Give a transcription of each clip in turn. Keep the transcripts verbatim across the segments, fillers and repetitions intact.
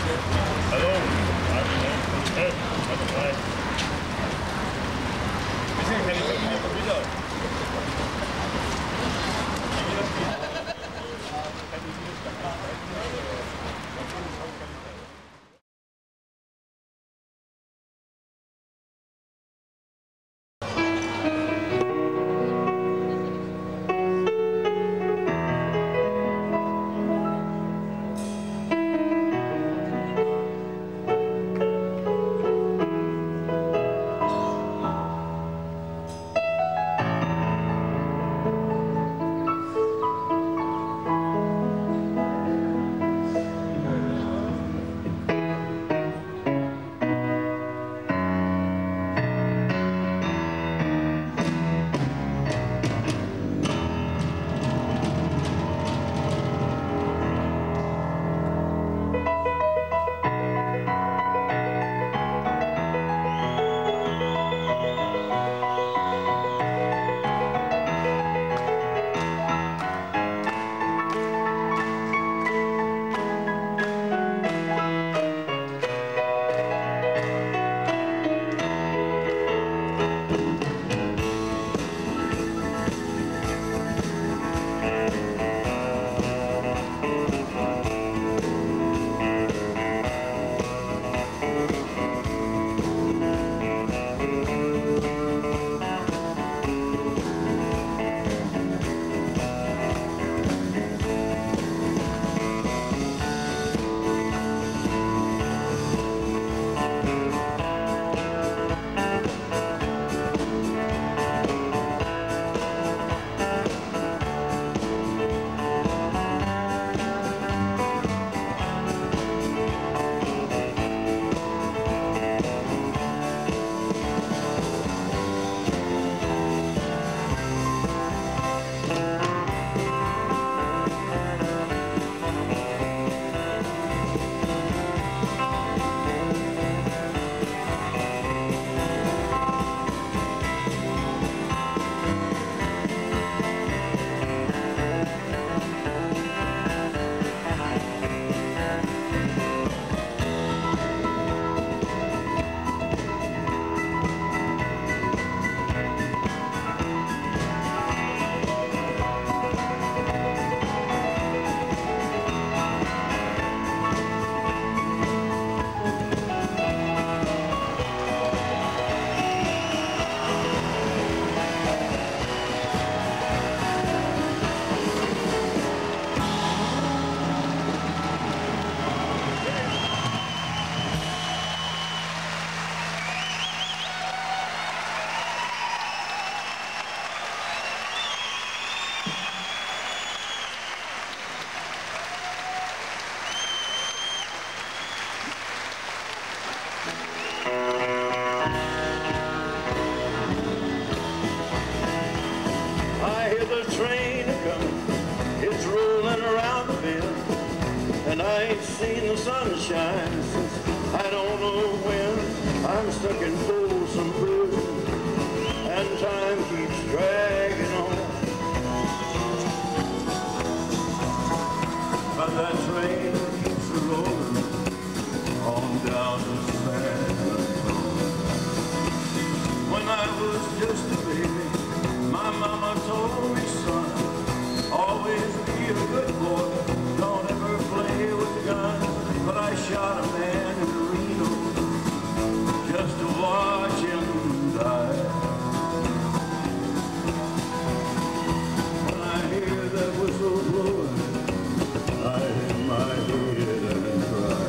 Hallo, hey, warte mal. Wir sind keine Familie von wieder. And I ain't seen the sunshine since I don't know when. I'm stuck in Folsom Prison and time keeps dragging on. But that train keeps rolling on down to San Antonio. When I was just a baby, my mama told me, son, always be a good boy, don't ever play with guns. But I shot a man in Reno just to watch him die. When I hear that whistle blowing, I hit my head and cry.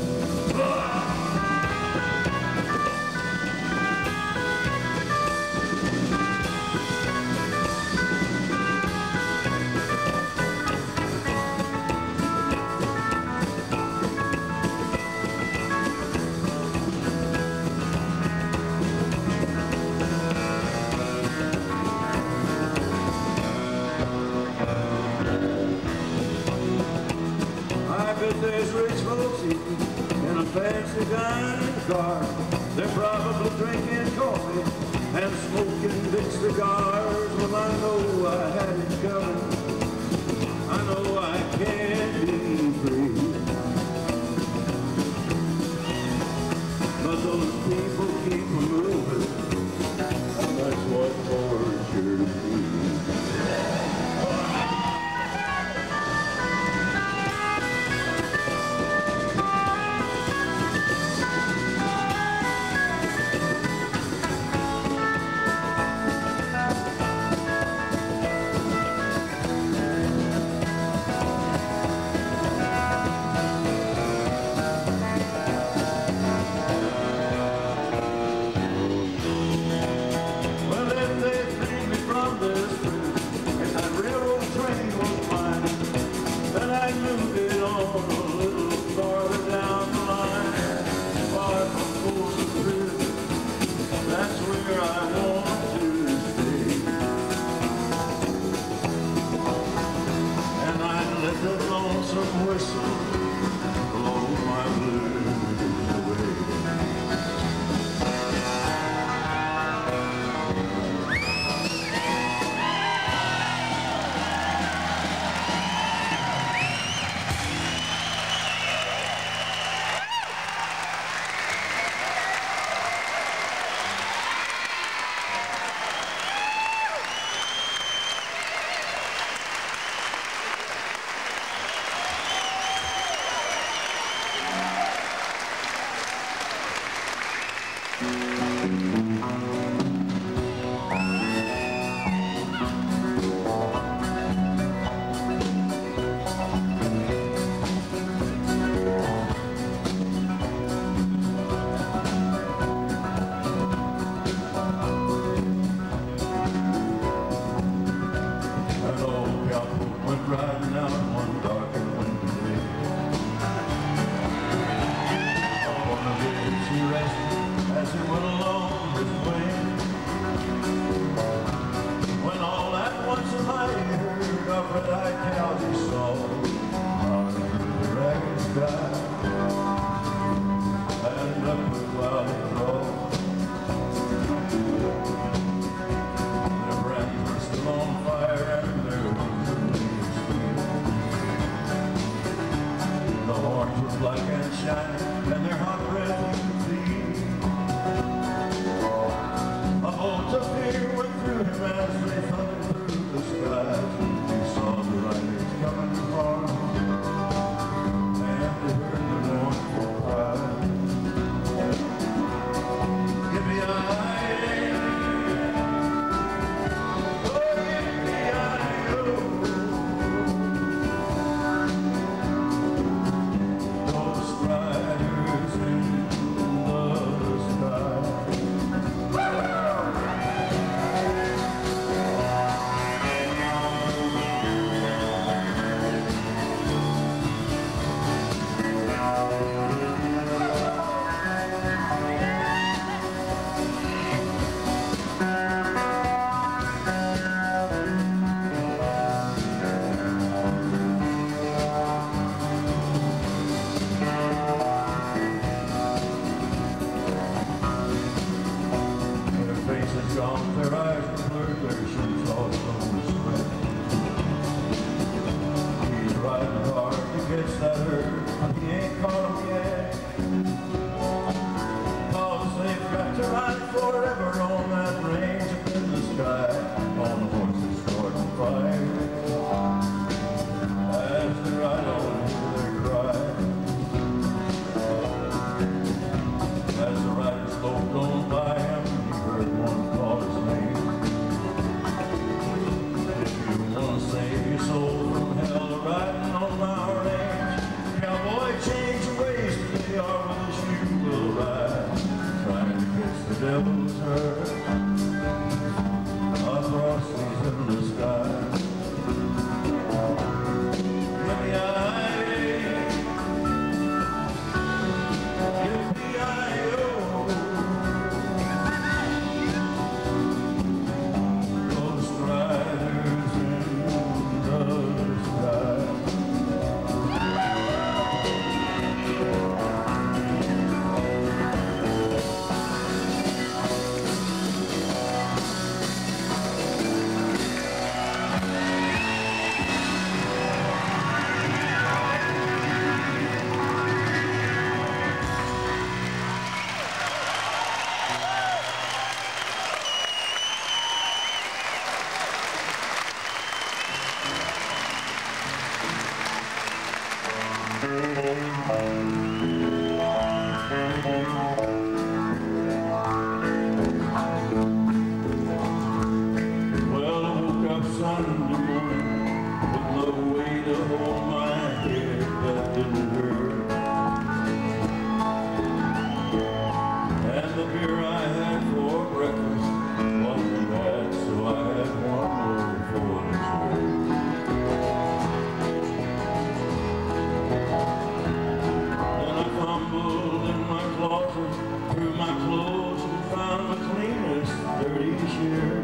There's rich folks eating in a fancy dining car. They're probably drinking coffee and smoking big cigars. Well, I know I had it coming. I know I can't be free. horns were black and shiny, and their hot breath you could feel. A bolt of fear went through him as they thundered through the skies. He saw the riders coming far, and they heard the mournful cry. Yippee-yi-yi, oh yippee-yi-yo. Those riders in the sky. Faces gone, their eyes were blurred, their shoes all soaked with sweat. He's riding hard to catch that herd, but he ain't caught 'em yet. 'Cause they've got to ride forever on that range up in the sky, on the horses starting fire. As they ride on, hear their cry. As the riders slowed on by him, heard one call his name. If you want to save your soul from hell, riding on my range, cowboy, change your ways today, or with us you will ride, trying to catch the devil's herd across these endless skies. Yippee-yi-yi, yippee-yi-yo. Well, I woke up Sunday morning with no way to hold my head that didn't hurt. And the beer I had for breakfast wasn't bad, so I had one more for dessert. Then I fumbled in my closet, threw my clothes and found my cleanest dirty shirt.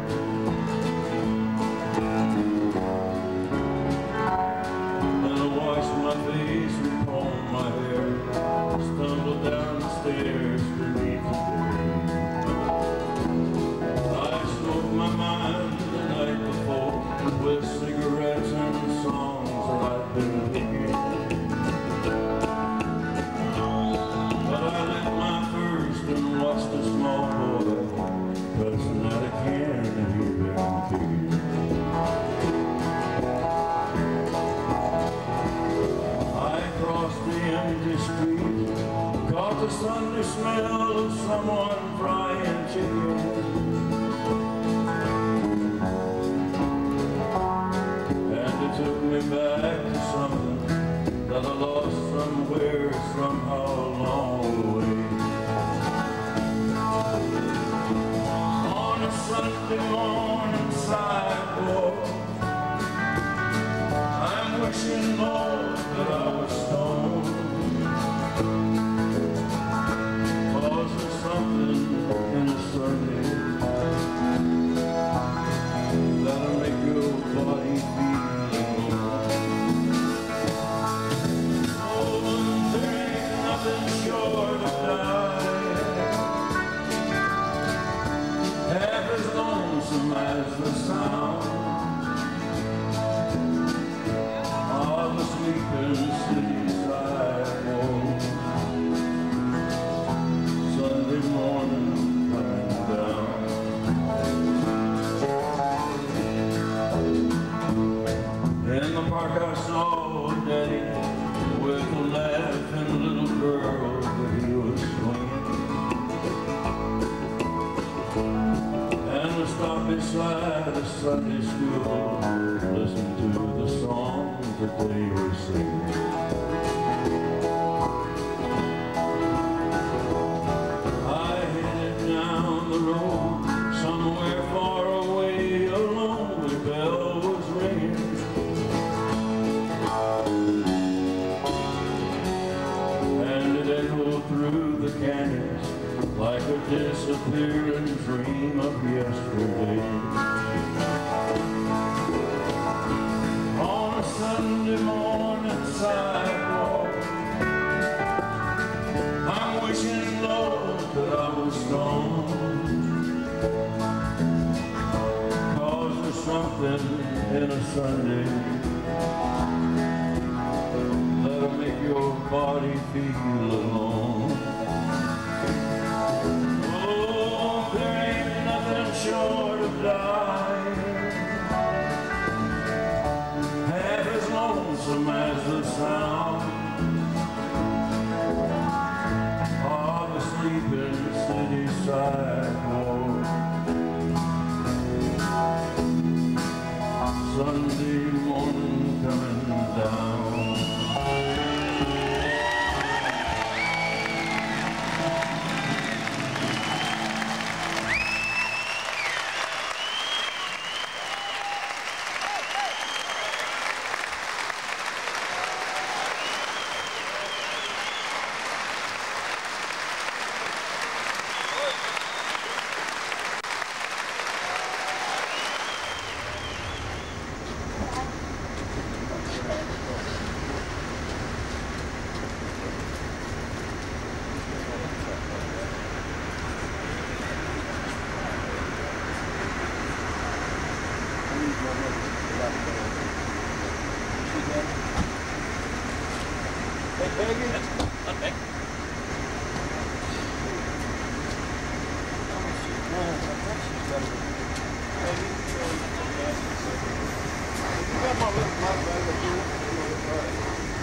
Then I washed my face and combed my hair, stumbled down the stairs beneath the bed. I smoked my mind the night before with cigarettes and songs that I'd been picking. But I lit my first and watched a small boy cussing at a can that he'd been kicking. I crossed the empty street, caught the Sunday smell of someone frying chicken. And it took me back to something that I lost somewhere, somehow along the way. On a Sunday morning sidewalk, I'm wishing, Lord, that I was stoned. 'Cause there's something in a Sunday that'll make your body feel alone. Oh, there ain't nothing short of dying, half as lonesome as the sound of a sleeping city side. side of Sunday school, listen to the songs that they were singing. I headed down the road, somewhere far away, a lonely bell was ringing. And it echoed through the canyons like a disappearing dream of yesterday. On a Sunday morning sidewalk, I'm wishing, Lord, that I was strong, 'cause there's something in a Sunday that'll make your body feel alone. Short of dying, half as lonesome as the sound of a sleeping city sidewalk. Sunday morning coming down. You got my little black bag of food.